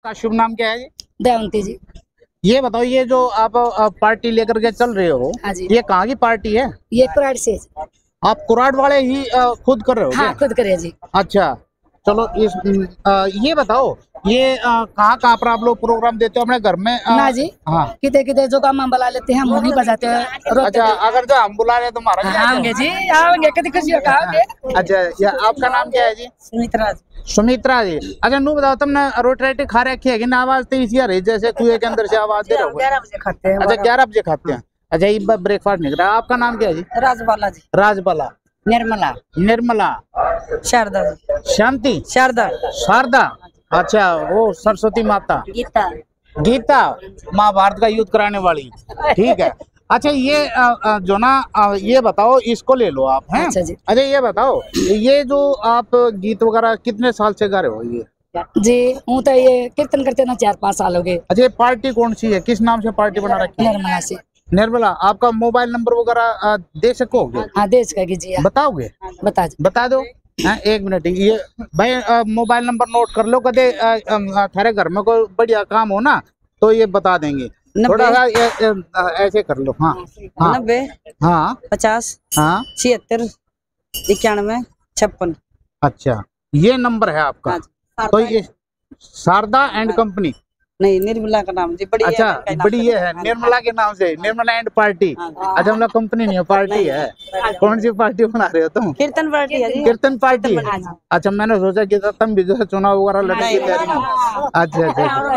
का शुभ नाम क्या है जी? दयावंती जी। ये बताओ, ये जो आप पार्टी लेकर के चल रहे हो, हाँ जी। ये कहाँ की पार्टी है? ये कुराड़ से। आप कुराड़ वाले ही खुद कर रहे हो? हाँ, खुद करे जी। अच्छा, चलो ये बताओ, ये कहाँ कहाँ पर आप लोग प्रोग्राम देते हो अपने घर में? ना जी। हाँ, किते किते जो काम हम बुला लेते हैं, हम वही बजाते हैं। अच्छा, अगर जो हम बुला रहे तो महाराज आएंगे जी, आओगे, कभी खुशी होगा आओगे। अच्छा, या आपका नाम क्या है जी? सुमित्रा। सुमित्रा जी। अच्छा, नू बताओ, तुमने रोटी खा रखी है कि ना? आवाज तेज आ रही जैसे कुएं के अंदर से आवाज दे रहे हो। 11 बजे खाते हैं। अच्छा, 11 बजे खाते हैं। अच्छा, ये ब्रेकफास्ट नहीं करा। आपका नाम क्या है जी? राजबाला जी। राजबाला। निर्मला। निर्मला। शारदा। शांति। शारदा। शारदा। अच्छा, वो सरस्वती माता। गीता। गीता, महाभारत का युद्ध कराने वाली। ठीक है। अच्छा, ये जो ना ये बताओ, इसको ले लो आप हैं। अच्छा जी। अच्छा, ये बताओ, ये जो आप गीत वगैरह कितने साल से गा रहे हो ये? जी, हूँ तो ये कीर्तन करते ना 4-5 साल हो गए। अच्छा, ये पार्टी कौन सी है? किस नाम से पार्टी बना रखी है? निर्मला से। निर्मला। आपका मोबाइल नंबर वगैरह दे सकोगे? हाँ, देश का कीजिए। बताओगे? बता दो। हाँ, 1 मिनट। ये भाई मोबाइल नंबर नोट कर लो, कदे थारे घर में कोई बढ़िया काम हो ना तो ये बता देंगे। थोड़ा सा ऐसे कर लो। हाँ हाँ 90 हाँ 50 हाँ 76 91 56। अच्छा, ये नंबर है आपका? तो ये शारदा एंड कंपनी? नहीं, निर्मला का नाम जी। बड़ी। अच्छा, बड़ी ये है निर्मला के नाम से, निर्मला एंड पार्टी। अच्छा, मतलब कंपनी नहीं है, पार्टी है। कौन सी पार्टी बना रहे हो तुम? कीर्तन पार्टी है जी। कीर्तन पार्टी। अच्छा, मैंने सोचा कि तुम भी जो है चुनाव वगैरह लड़ने की तैयारी में। अच्छा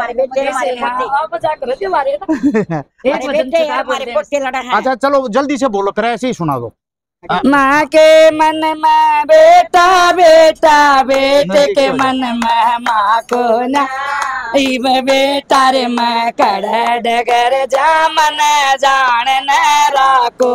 अच्छा। अच्छा, चलो जल्दी से बोलो, फिर ऐसे ही सुना दो। माँ के मन में बेटा बेटा, बेटे के मन में माँ को ना। इब बेटा रे मैं कड़ डगर जा मन जान न राको।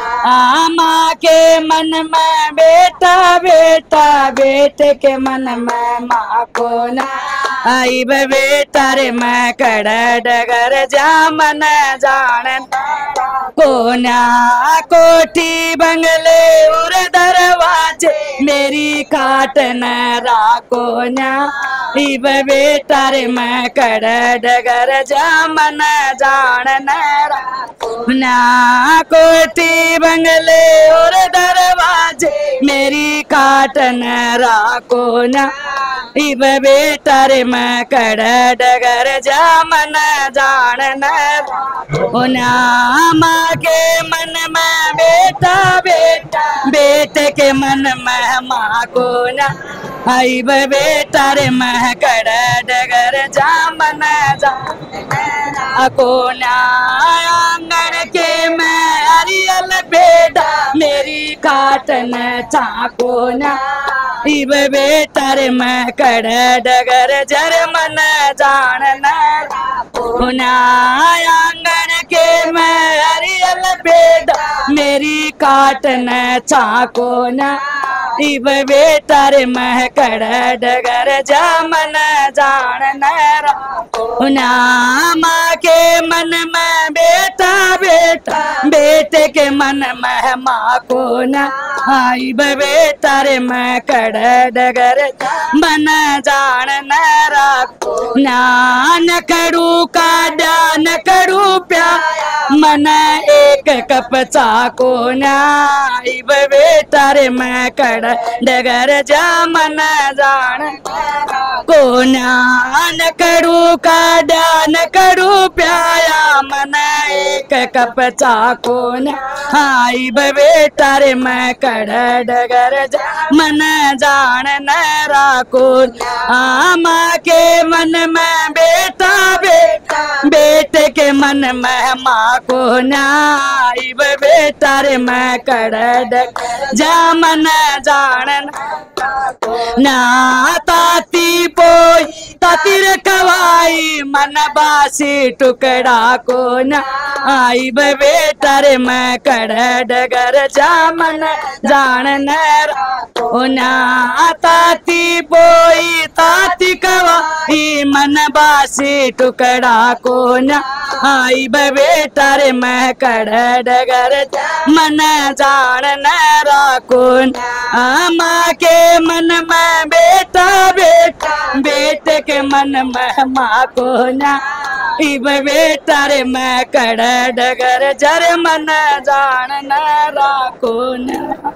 माँ के मन में बेटा बेटा, बेटे के मन में माँ को ना। इब बेटा रे मैं कड़ डगर जा मन जान कोना। कोठी बंगले और दरवाजे मेरी काट न राको ना। इब बेटा रे मैं कड़ डगर जा मन जान न राको ना। कोठी बंगले और दरवाजे मेरी काट न राको ना। इब बेटा रे मैं कड़ डगर जा मन जान न राको ना। माँ के मन में बेटा बेटा, बेटे के मन में माँ को ना। आई बेटा रे मैं कड़ डगर जा मन जा को ना। आंगन के मैं हरियल बेटा मेरी काटन चाको ना। इब बेटा रे मैं कड़ डगर जर मन जान ना। आंगन के मैं हरियल बेटा मेरी काटन चाको ना। इब बेटा रे मैं कड़ डगर जा मन जान ना। माँ के मन में बेटा बेटा, बेटे के मन में माँ को ना। इब बेटा रे मैं कड़ डगर मन जान ना। न करू काड़ा न करू प्याया, मन एक कप चाको ना। इब बेटा रे मैं कड़ डगर जा मन जान को ना। न करू काड़ा न करू प्याया, मन एक कप चाको ना। इब बेटा रे मैं कड़ डगर जा मन जान न राको। माँ के मन में बेटा बेटा, बेटे के मन में माँ को ना। इब बेटा रे मैं कड़ डगर जा मन जान ना। ताती पोई तातिर कवाई, मन बासी टुकड़ा को ना। इब बेटा रे मैं कड़ डगर जा मन जान ना। ताती पोई ताती कवा ई मन बासी टुकड़ा को ना आई बेटा रे मैं कड़ डगर मन जान न राको माँ के मन में बेटा बेटा बेटे के मन में माँ को ना इब बेटा रे मैं कड़ डगर जर मन जान न राको ना।